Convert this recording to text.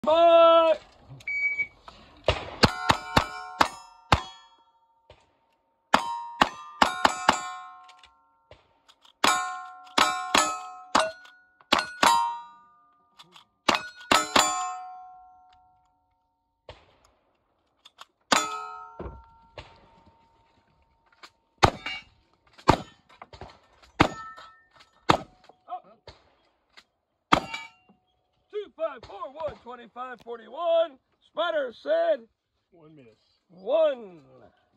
Bye. Up. 2541 2541. Spider said 1 miss. 1.